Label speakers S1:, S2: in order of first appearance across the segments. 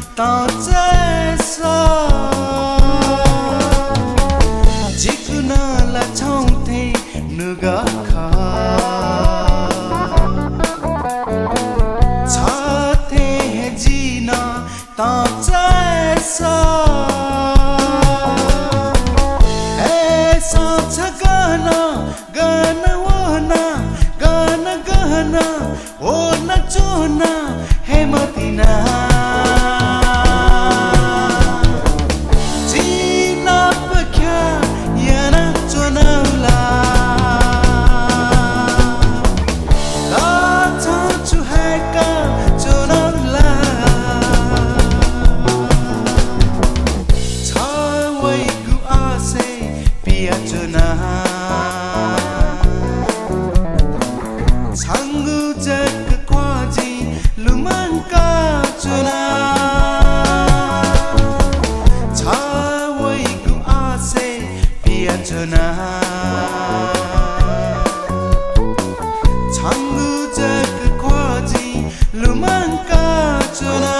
S1: ताचेसा जिकुना ला छौथे नुगा खा छाथे है जीना ताचेसा ऐसा छ गाना गाना वना गाना गहना ओ न चोना है मदीना जीना पख्या याना चोनाउला ला छौ है का चोनाउला छ वैगु आसे पिया चोना छांगु जग ख्वाजी लुमांका चोना छ वैगु आसे पिया चोना छांगु जग ख्वाजी लुमांका चोना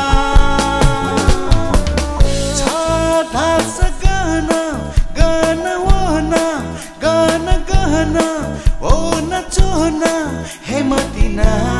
S1: छ धास गाना गाना वना गाना गहना ओ न चोना है मदीना